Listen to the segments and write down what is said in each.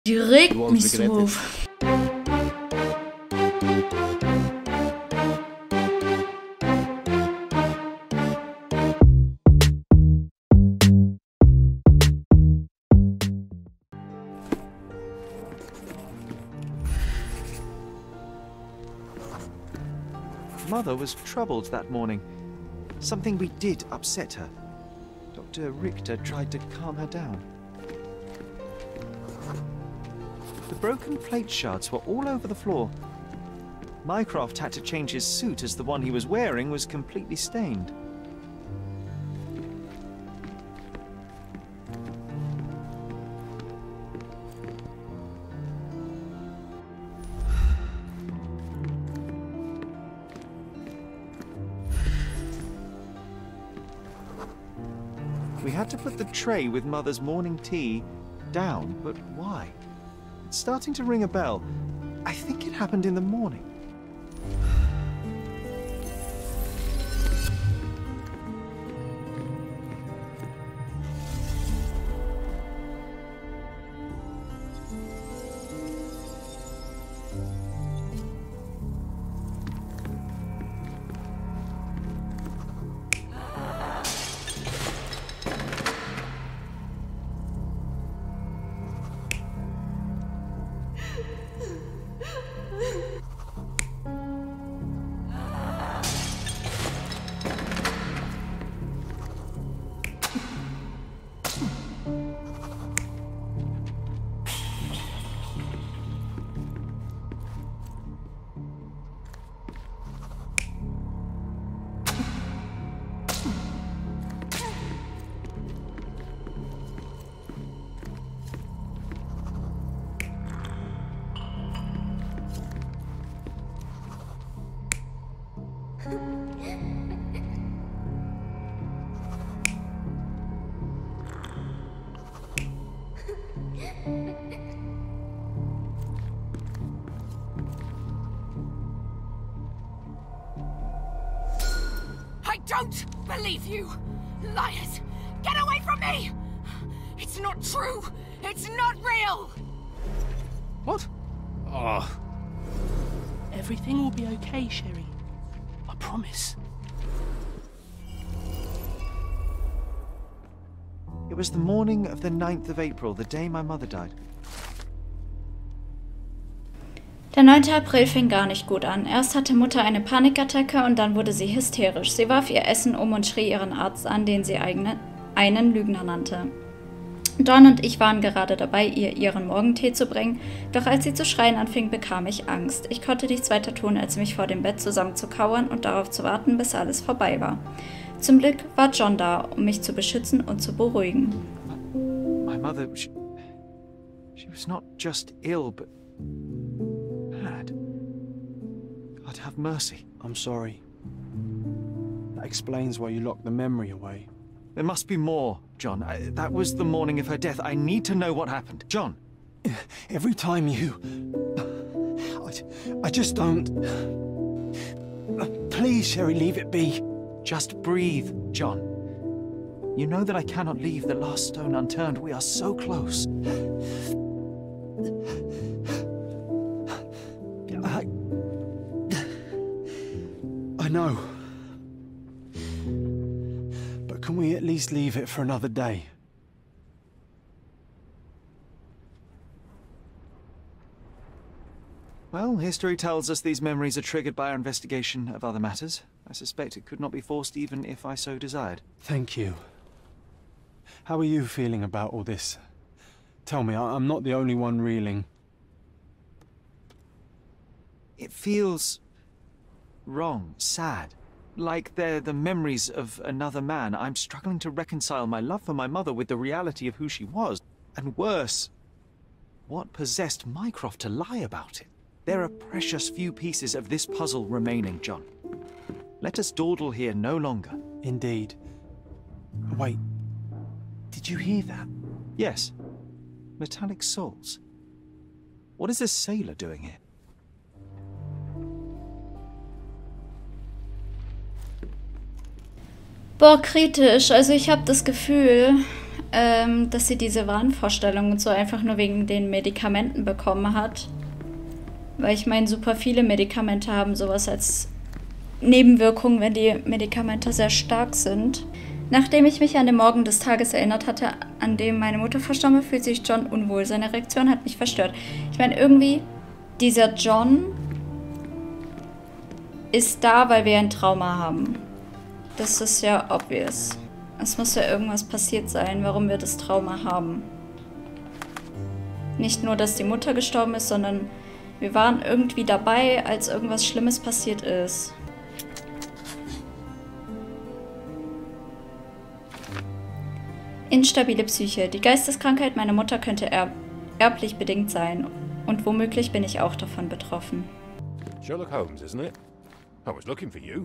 Die regt mich so. Mother was troubled that morning. Something we did upset her. Dr. Richter tried to calm her down. The broken plate shards were all over the floor. Mycroft had to change his suit as the one he was wearing was completely stained. We had to put the tray with Mother's morning tea down, but why? It's starting to ring a bell. I think it happened in the morning. I don't believe you! Liars! Get away from me! It's not true! It's not real! What? Oh. Everything will be okay, Sherry. I promise. It was the morning of the 9th of April, the day my mother died. Der 9. April fing gar nicht gut an. Erst hatte Mutter eine Panikattacke und dann wurde sie hysterisch. Sie warf ihr Essen um und schrie ihren Arzt an, den sie einen Lügner nannte. Dawn und ich waren gerade dabei, ihr ihren Morgentee zu bringen, doch als sie zu schreien anfing, bekam ich Angst. Ich konnte nichts weiter tun, als mich vor dem Bett zusammenzukauern und darauf zu warten, bis alles vorbei war. Zum Glück war John da, um mich zu beschützen und zu beruhigen. My mother, she was not just ill, but bad. God have mercy. I'm sorry. That explains why you locked the memory away. There must be more, John. That was the morning of her death. I need to know what happened. John! Every time you... I just don't... Please, Sherry, leave it be. Just breathe, John. You know that I cannot leave the last stone unturned. We are so close. I know. But can we at least leave it for another day? Well, history tells us these memories are triggered by our investigation of other matters. I suspect it could not be forced even if I so desired. Thank you. How are you feeling about all this? Tell me, I'm not the only one reeling. It feels wrong, sad. Like they're the memories of another man. I'm struggling to reconcile my love for my mother with the reality of who she was. And worse, what possessed Mycroft to lie about it? There are precious few pieces of this puzzle remaining, John. Let us dawdle here no longer. Indeed. Wait, did you hear that? Yes. Metallic souls. What is this sailor doing here? Boah, kritisch. Also ich habe das Gefühl, dass sie diese Wahnvorstellungen und so einfach nur wegen den Medikamenten bekommen hat. Weil ich meine, super viele Medikamente haben sowas als Nebenwirkung, wenn die Medikamente sehr stark sind. Nachdem ich mich an den Morgen des Tages erinnert hatte, an dem meine Mutter verstorben, fühlt sich John unwohl. Seine Reaktion hat mich verstört. Ich meine, irgendwie, dieser John ist da, weil wir ein Trauma haben. Das ist ja obvious. Es muss ja irgendwas passiert sein, warum wir das Trauma haben. Nicht nur, dass die Mutter gestorben ist, sondern wir waren irgendwie dabei, als irgendwas Schlimmes passiert ist. Instabile Psyche. Die Geisteskrankheit meiner Mutter könnte erblich bedingt sein. Und womöglich bin ich auch davon betroffen. Sherlock Holmes, isn't it? I was looking for you.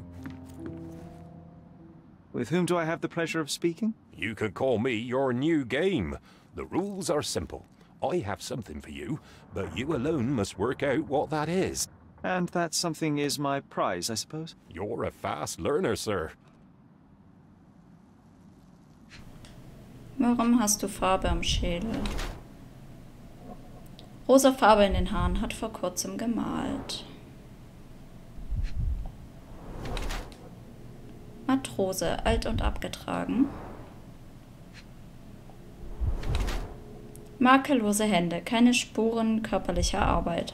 With whom do I have the pleasure of speaking? You can call me your new game. The rules are simple. I have something for you, but you alone must work out what that is. And that something is my prize, I suppose? You're a fast learner, sir. Warum hast du Farbe am Schädel? Rosa Farbe in den Haaren, hat vor kurzem gemalt. Matrose, alt und abgetragen. Makellose Hände, keine Spuren körperlicher Arbeit.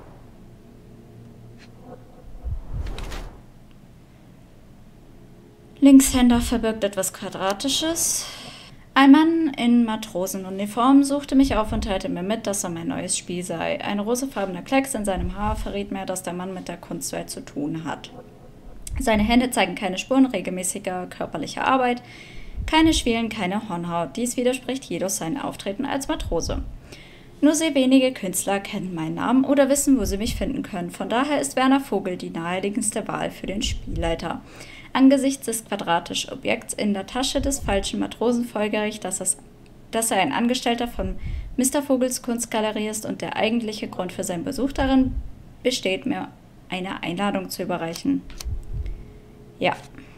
Linkshänder verbirgt etwas Quadratisches. Ein Mann in Matrosenuniform suchte mich auf und teilte mir mit, dass er mein neues Spiel sei. Ein rosafarbener Klecks in seinem Haar verriet mir, dass der Mann mit der Kunstwelt zu tun hat. Seine Hände zeigen keine Spuren regelmäßiger körperlicher Arbeit, keine Schwielen, keine Hornhaut. Dies widerspricht jedoch seinem Auftreten als Matrose. Nur sehr wenige Künstler kennen meinen Namen oder wissen, wo sie mich finden können. Von daher ist Werner Vogel die naheliegendste Wahl für den Spielleiter. Angesichts des quadratischen Objekts in der Tasche des falschen Matrosen folgere ich, dass er ein Angestellter von Mr. Vogels Kunstgalerie ist und der eigentliche Grund für seinen Besuch darin besteht, mir eine Einladung zu überreichen. Ja.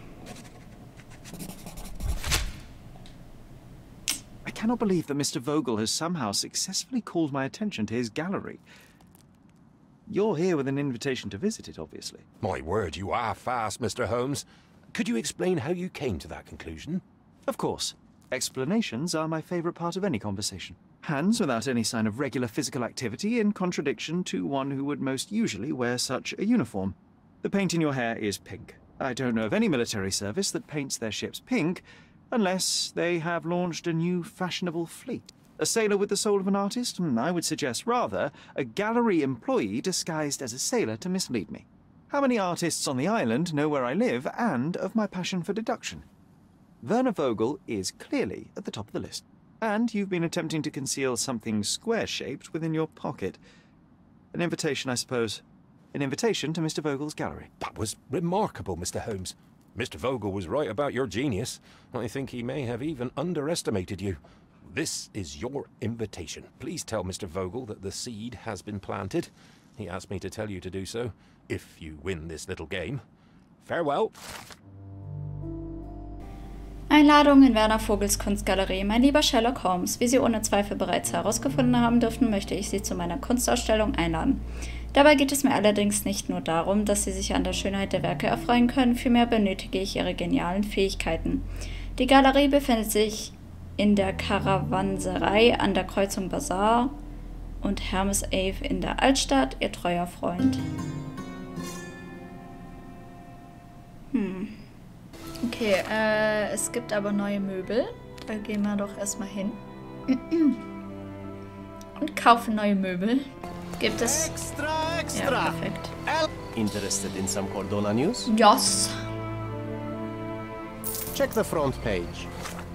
I cannot believe that Mr. Vogel has somehow successfully called my attention to his gallery. You're here with an invitation to visit it, obviously. My word, you are fast, Mr. Holmes. Could you explain how you came to that conclusion? Of course. Explanations are my favorite part of any conversation. Hands without any sign of regular physical activity, in contradiction to one who would most usually wear such a uniform. The paint in your hair is pink. I don't know of any military service that paints their ships pink, unless they have launched a new fashionable fleet. A sailor with the soul of an artist? I would suggest rather a gallery employee disguised as a sailor to mislead me. How many artists on the island know where I live and of my passion for deduction? Werner Vogel is clearly at the top of the list. And you've been attempting to conceal something square-shaped within your pocket. An invitation, I suppose. An invitation to Mr. Vogel's gallery. That was remarkable, Mr. Holmes. Mr. Vogel was right about your genius. I think he may have even underestimated you. This is your invitation. Please tell Mr. Vogel that the seed has been planted. He asked me to tell you to do so, if you win this little game. Farewell. Einladung in Werner Vogels Kunstgalerie. Mein lieber Sherlock Holmes, wie Sie ohne Zweifel bereits herausgefunden haben dürften, möchte ich Sie zu meiner Kunstausstellung einladen. Dabei geht es mir allerdings nicht nur darum, dass Sie sich an der Schönheit der Werke erfreuen können, vielmehr benötige ich Ihre genialen Fähigkeiten. Die Galerie befindet sich in der Karawanserei an der Kreuzung Bazar und Hermes Ave in der Altstadt, Ihr treuer Freund. Okay, es gibt aber neue Möbel. Da gehen wir doch erstmal hin. Und kaufen neue Möbel. Gibt es... Extra! Ja, perfekt. Interested in some Cordona news? Yes. Check the front page.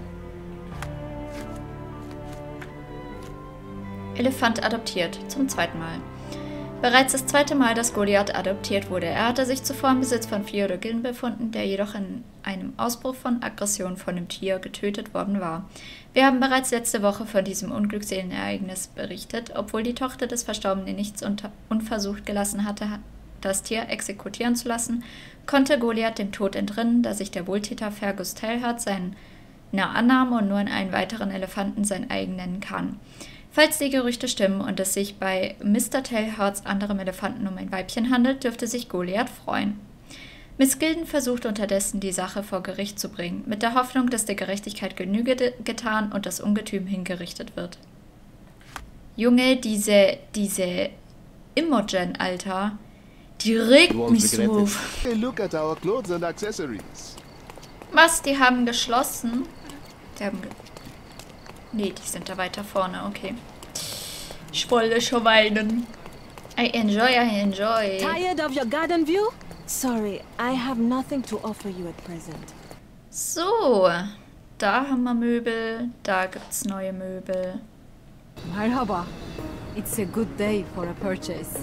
Elefant adoptiert. Zum zweiten Mal. Bereits das zweite Mal, dass Goliath adoptiert wurde. Er hatte sich zuvor im Besitz von Theodor Gillen befunden, der jedoch in einem Ausbruch von Aggression von dem Tier getötet worden war. Wir haben bereits letzte Woche von diesem unglückseligen Ereignis berichtet. Obwohl die Tochter des Verstorbenen nichts unversucht gelassen hatte, das Tier exekutieren zu lassen, konnte Goliath dem Tod entrinnen, da sich der Wohltäter Fergus Telhart seinen eine Annahme und nur in einen weiteren Elefanten sein eigen nennen kann. Falls die Gerüchte stimmen und es sich bei Mr. Tailhearts anderem Elefanten um ein Weibchen handelt, dürfte sich Goliath freuen. Miss Gilden versucht unterdessen, die Sache vor Gericht zu bringen, mit der Hoffnung, dass der Gerechtigkeit Genüge getan und das Ungetüm hingerichtet wird. Junge, diese Imogen, Alter, die regt mich so. Hey, look at our clothes and accessories. Was? Die haben geschlossen? Die haben nee, die sind da weiter vorne, okay. Ich wollte schon weinen. I enjoy. Tired of your garden view? Sorry, I have nothing to offer you at present. So, da haben wir Möbel, da gibt's neue Möbel. Marhaba. It's a good day for a purchase.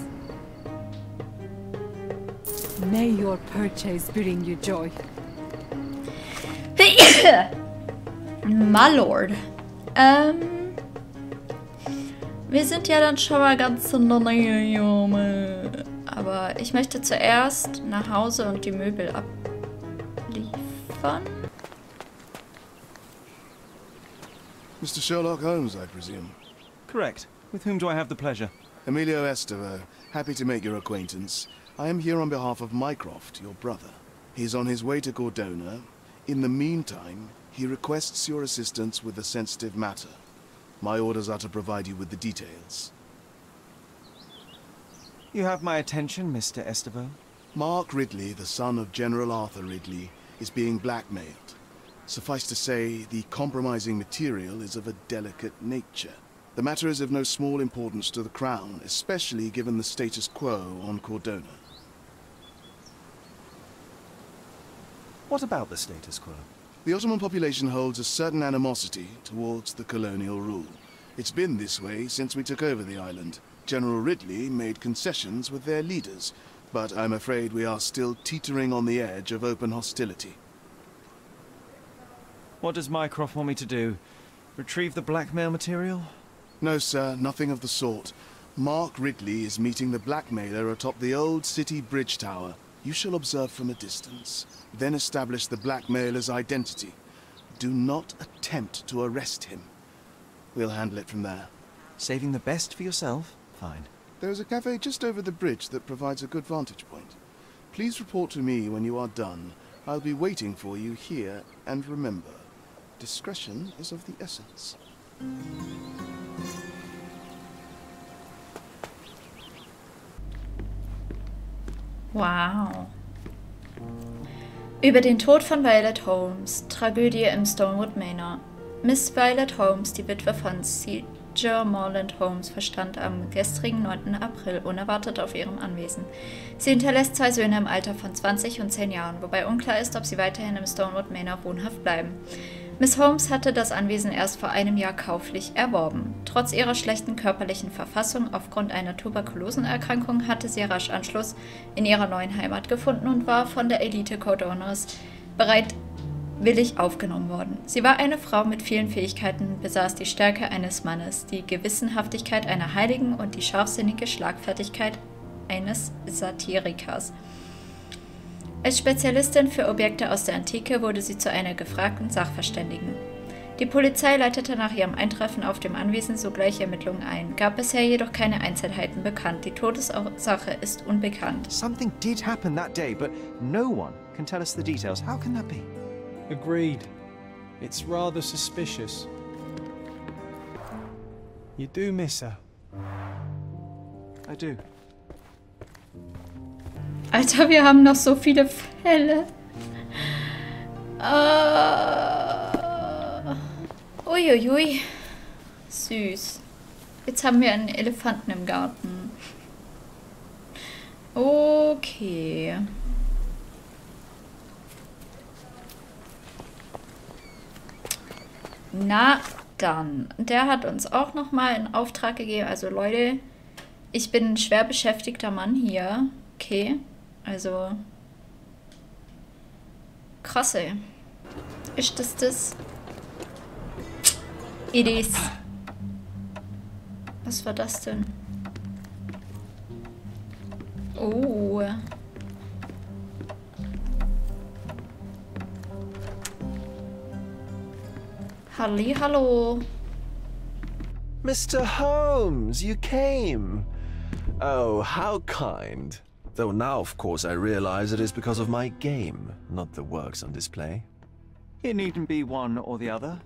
May your purchase bring you joy. My Lord. Wir sind ja dann schon mal ganz in der Nähe, Junge. Aber ich möchte zuerst nach Hause und die Möbel abliefern. Mr. Sherlock Holmes, I presume. Correct. With whom do I have the pleasure? Emilio Estevaux. Happy to make your acquaintance. I am here on behalf of Mycroft, your brother. He's on his way to Cordona. In the meantime, he requests your assistance with a sensitive matter. My orders are to provide you with the details. You have my attention, Mr. Estevaux. Mark Ridley, the son of General Arthur Ridley, is being blackmailed. Suffice to say, the compromising material is of a delicate nature. The matter is of no small importance to the Crown, especially given the status quo on Cordona. What about the status quo? The Ottoman population holds a certain animosity towards the colonial rule. It's been this way since we took over the island. General Ridley made concessions with their leaders, but I'm afraid we are still teetering on the edge of open hostility. What does Mycroft want me to do? Retrieve the blackmail material? No, sir, nothing of the sort. Mark Ridley is meeting the blackmailer atop the old city bridge tower. You shall observe from a distance, then establish the blackmailer's identity. Do not attempt to arrest him. We'll handle it from there. Saving the best for yourself? Fine. There is a cafe just over the bridge that provides a good vantage point. Please report to me when you are done. I'll be waiting for you here, and remember, discretion is of the essence. Wow. Über den Tod von Violet Holmes. Tragödie im Stonewood Manor. Miss Violet Holmes, die Witwe von Roger Morland Holmes, verstand am gestrigen 9. April unerwartet auf ihrem Anwesen. Sie hinterlässt 2 Söhne im Alter von 20 und 10 Jahren, wobei unklar ist, ob sie weiterhin im Stonewood Manor wohnhaft bleiben. Miss Holmes hatte das Anwesen erst vor einem Jahr kauflich erworben. Trotz ihrer schlechten körperlichen Verfassung aufgrund einer Tuberkulosenerkrankung hatte sie rasch Anschluss in ihrer neuen Heimat gefunden und war von der Elite Cordonas bereitwillig aufgenommen worden. Sie war eine Frau mit vielen Fähigkeiten, besaß die Stärke eines Mannes, die Gewissenhaftigkeit einer Heiligen und die scharfsinnige Schlagfertigkeit eines Satirikers. Als Spezialistin für Objekte aus der Antike wurde sie zu einer gefragten Sachverständigen. Die Polizei leitete nach ihrem Eintreffen auf dem Anwesen sogleich Ermittlungen ein, gab bisher jedoch keine Einzelheiten bekannt. Die Todesursache ist unbekannt. Something did happen that day, but no one can tell us the details. How can that be? Agreed. It's rather suspicious. You do miss her. I do. Alter, wir haben noch so viele Fälle. Uiuiui. Süß. Jetzt haben wir einen Elefanten im Garten. Okay. Na dann. Der hat uns auch nochmal einen Auftrag gegeben. Also Leute, ich bin ein schwer beschäftigter Mann hier. Okay. Also. Krasse. Ist das? It is. Was war das denn? Oh. Hallo. Mr. Holmes, you came. Oh, how kind. Though now, of course, I realize it is because of my game, not the works on display. It needn't be one or the other.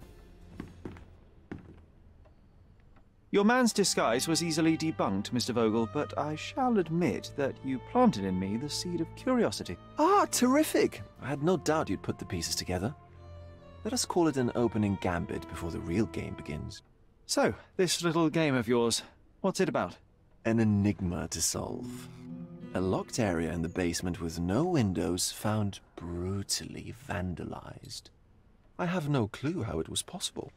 Your man's disguise was easily debunked, Mr. Vogel, but I shall admit that you planted in me the seed of curiosity. Ah, terrific! I had no doubt you'd put the pieces together. Let us call it an opening gambit before the real game begins. So, this little game of yours, what's it about? An enigma to solve. A locked area in the basement with no windows found brutally vandalized. I have no clue how it was possible.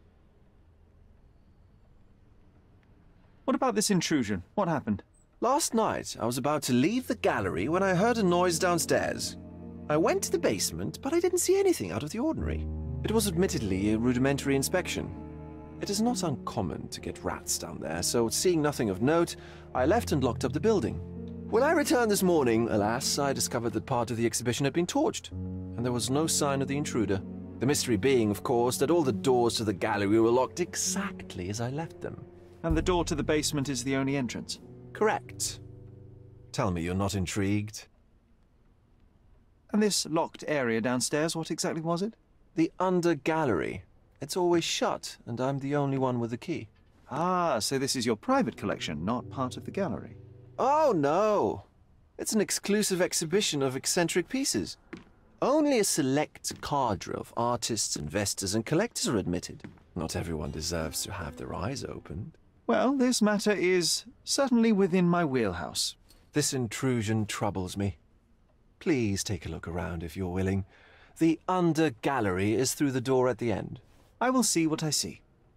What about this intrusion? What happened? Last night, I was about to leave the gallery when I heard a noise downstairs. I went to the basement, but I didn't see anything out of the ordinary. It was admittedly a rudimentary inspection. It is not uncommon to get rats down there, so seeing nothing of note, I left and locked up the building. When I returned this morning, alas, I discovered that part of the exhibition had been torched, and there was no sign of the intruder. The mystery being, of course, that all the doors to the gallery were locked exactly as I left them. And the door to the basement is the only entrance? Correct. Tell me you're not intrigued. And this locked area downstairs, what exactly was it? The under gallery. It's always shut, and I'm the only one with the key. Ah, so this is your private collection, not part of the gallery. Oh, no. It's an exclusive exhibition of eccentric pieces. Only a select cadre of artists, investors, and collectors are admitted. Not everyone deserves to have their eyes opened. Well, this matter is certainly within my wheelhouse. This intrusion troubles me. Please take a look around if you're willing. The under gallery is through the door at the end. I will see what I see.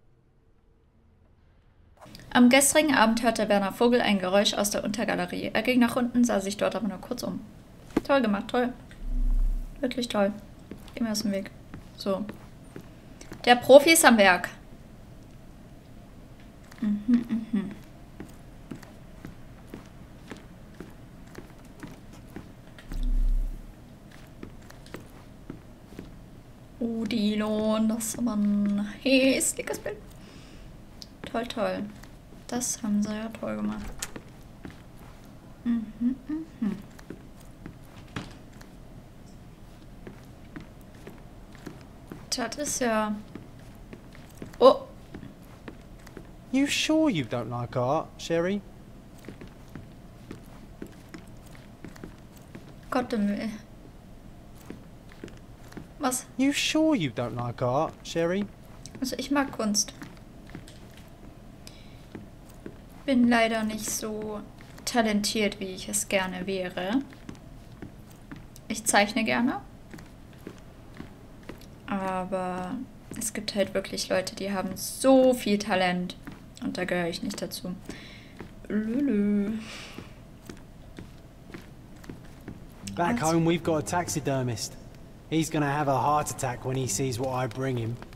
Am gestrigen Abend hörte Werner Vogel ein Geräusch aus der Untergalerie. Er ging nach unten, sah sich dort aber nur kurz um. Toll gemacht, toll. Wirklich toll. Geh mir aus dem Weg. So. Der Profi ist am Werk. Odilon, das ist aber ein hässliches Bild. Toll, toll. Das haben sie ja toll gemacht. Das ist ja... Oh! You sure you don't like art, Sherry? Gott im Himmel. Was? You sure you don't like art, Sherry? Also ich mag Kunst. Bin leider nicht so talentiert, wie ich es gerne wäre. Ich zeichne gerne. Aber es gibt halt wirklich Leute, die haben so viel Talent. Und da gehöre ich nicht dazu. Lülü. Back home we've got a taxidermist. He's gonna have a heart attack when he sees what I bring him.